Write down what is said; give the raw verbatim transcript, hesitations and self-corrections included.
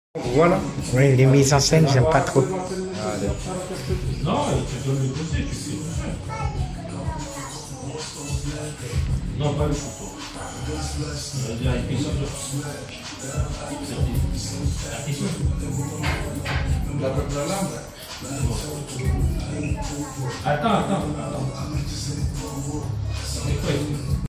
Voilà. Oui, les mises en scène, j'aime pas trop. Allez. Non, tu donnes le côté, tu fais tout seul. Non, pas le couteau. Je veux dire, il fait ça. La la lampe. Attends, attends, attends. C'est quoi?